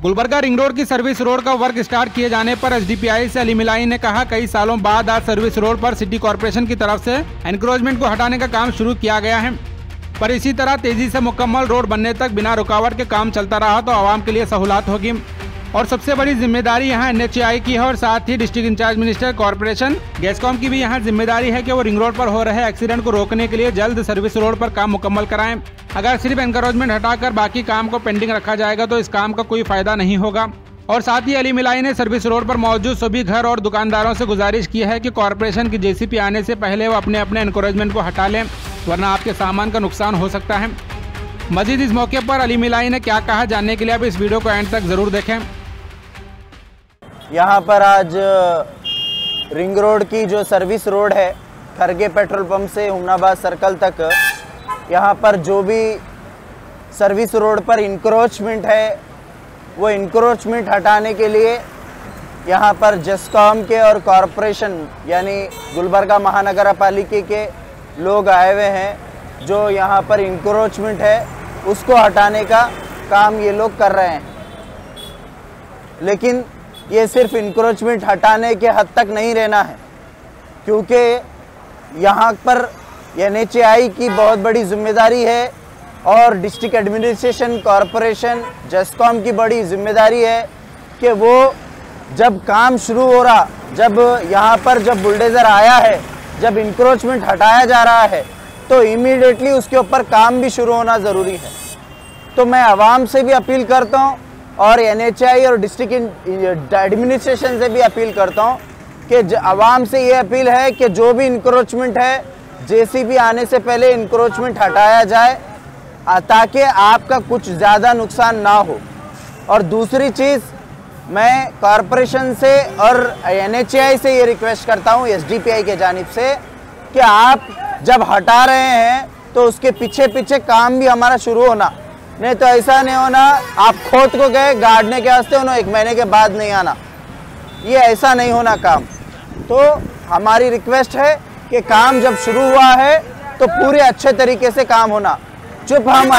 Gulbarga ring road की service road का work start किए जाने पर एसडीपीआई से अली मिलाई ने कहा, कई सालों बाद आज सर्विस रोड पर सिटी कॉर्पोरेशन की तरफ से एनक्रोचमेंट को हटाने का काम शुरू किया गया है। पर इसी तरह तेजी से मुकम्मल रोड बनने तक बिना रुकावट के काम चलता रहा तो आवाम के लिए सहूलत होगी। और सबसे बड़ी जिम्मेदारी यहाँ एनएचएआई की है और साथ ही district incharge minister corporation GESCOM की भी यहाँ जिम्मेदारी है कि वो रिंग रोड पर हो रहे एक्सीडेंट को रोकने के लिए जल्द सर्विस रोड पर काम मुकम्मल कराएं। अगर सिर्फ एनकरेजमेंट हटाकर बाकी काम को पेंडिंग रखा जाएगा तो इस काम का कोई फायदा नहीं होगा। और साथ ही अली मिलाई ने सर्विस रोड पर मौजूद सभी घर और दुकानदारों से गुजारिश की है कि कॉर्पोरेशन की जेसीपी आने से पहले वो अपने अपने एनकरेजमेंट को हटा लें, वरना आपके सामान का नुकसान हो सकता है। मजीद इस मौके पर अली मिलाई ने क्या कहा, जानने के लिए आप इस वीडियो को एंड तक जरूर देखें। यहाँ पर आज रिंग रोड की जो सर्विस रोड है खरगे पेट्रोल पंप से हुमनाबाद सर्कल तक, यहाँ पर जो भी सर्विस रोड पर इंक्रोचमेंट है वो इंक्रोचमेंट हटाने के लिए यहाँ पर जेस्कॉम के और कॉरपोरेशन यानी गुलबर्गा महानगर पालिका के लोग आए हुए हैं। जो यहाँ पर इंक्रोचमेंट है उसको हटाने का काम ये लोग कर रहे हैं, लेकिन ये सिर्फ इंक्रोचमेंट हटाने के हद तक नहीं रहना है, क्योंकि यहाँ पर एनएचएआई की बहुत बड़ी जिम्मेदारी है और डिस्ट्रिक्ट एडमिनिस्ट्रेशन कॉरपोरेशन जेस्कॉम की बड़ी जिम्मेदारी है कि वो जब काम शुरू हो रहा, जब यहाँ पर जब बुलडोज़र आया है, जब इंक्रोचमेंट हटाया जा रहा है तो इमीडिएटली उसके ऊपर काम भी शुरू होना ज़रूरी है। तो मैं आवाम से भी अपील करता हूँ और एनएचएआई और डिस्ट्रिक्ट एडमिनिस्ट्रेशन से भी अपील करता हूँ कि आवाम से ये अपील है कि जो भी इंक्रोचमेंट है जेसीबी आने से पहले इंक्रोचमेंट हटाया जाए ताकि आपका कुछ ज़्यादा नुकसान ना हो। और दूसरी चीज़, मैं कॉरपोरेशन से और एनएचएआई से ये रिक्वेस्ट करता हूँ एसडीपीआई के जानिब से कि आप जब हटा रहे हैं तो उसके पीछे पीछे काम भी हमारा शुरू होना, नहीं तो ऐसा नहीं होना आप खोद को गए गाड़ने के वास्ते उन्होंने 1 महीने के बाद नहीं आना, ये ऐसा नहीं होना काम। तो हमारी रिक्वेस्ट है कि काम जब शुरू हुआ है तो पूरे अच्छे तरीके से काम होना। चुप हम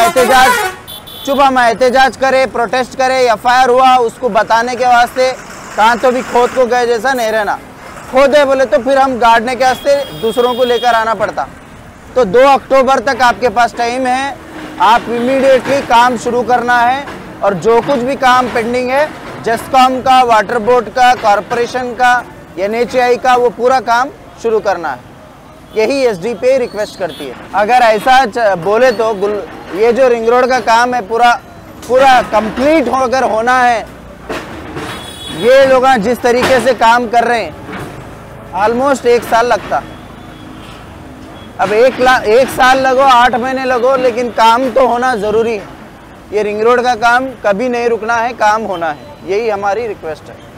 एहतजाज करें, प्रोटेस्ट करें, एफआईआर हुआ उसको बताने के वास्ते कहाँ तो भी खोद को गए जैसा नहीं रहना। खोदे बोले तो फिर हम गाड़ने के वास्ते दूसरों को लेकर आना पड़ता। तो 2 अक्टूबर तक आपके पास टाइम है, आप इमीडिएटली काम शुरू करना है और जो कुछ भी काम पेंडिंग है जेस्कॉम का, वाटर बोर्ड का, कॉरपोरेशन का, एनएचएआई का, वो पूरा काम शुरू करना है। यही एसडीपीआई रिक्वेस्ट करती है। अगर ऐसा बोले तो ये जो रिंग रोड का काम है पूरा कंप्लीट होकर होना है, ये लोग जिस तरीके से काम कर रहे हैं ऑलमोस्ट 1 साल लगता। अब 1 साल लगो, 8 महीने लगो, लेकिन काम तो होना ज़रूरी है। ये रिंग रोड का काम कभी नहीं रुकना है, काम होना है, यही हमारी रिक्वेस्ट है।